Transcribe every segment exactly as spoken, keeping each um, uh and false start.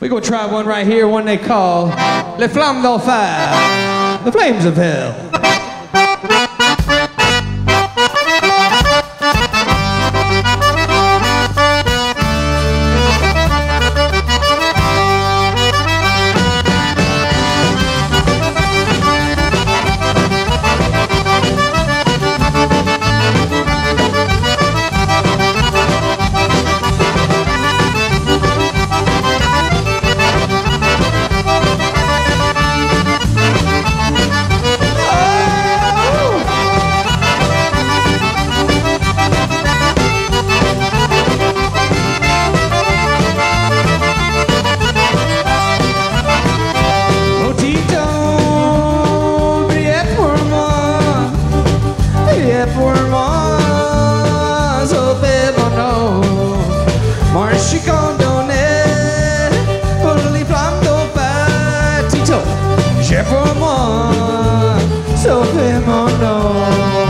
We're gonna try one right here, one they call Les Flammes d'Enfer, the Flames of Hell. Pour moi, so fais mon nom. Moi je suis condamné pour les flammes d'enfer. Tito, j'ai pour moi, so fais mon nom.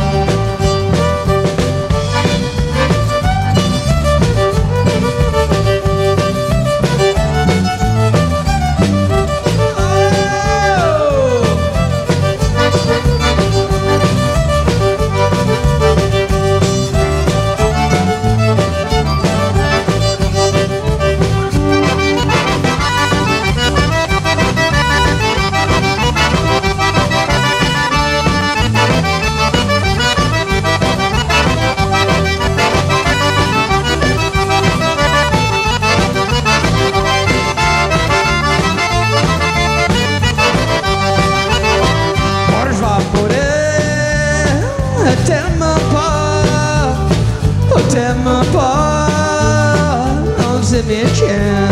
T'aimes pas, oh t'aimes pas, non c'est bien tiens.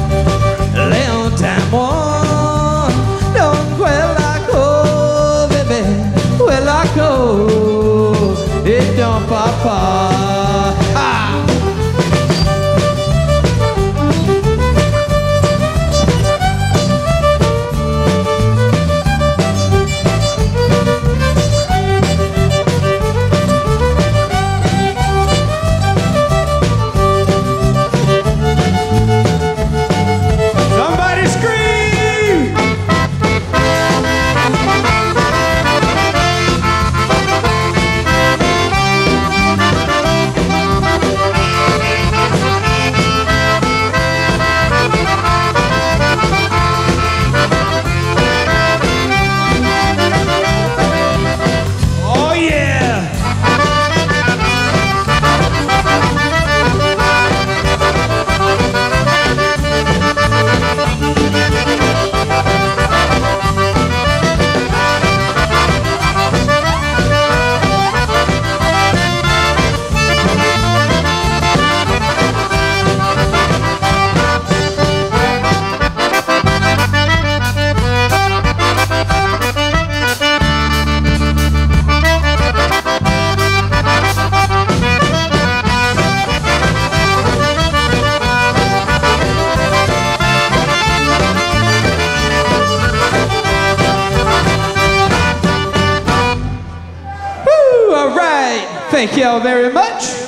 Léon t'aime-moi, donc quella co, bébé, quella co, et ton papa. Ah! Thank you all very much.